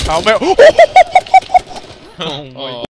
เขาไม่โอ้ย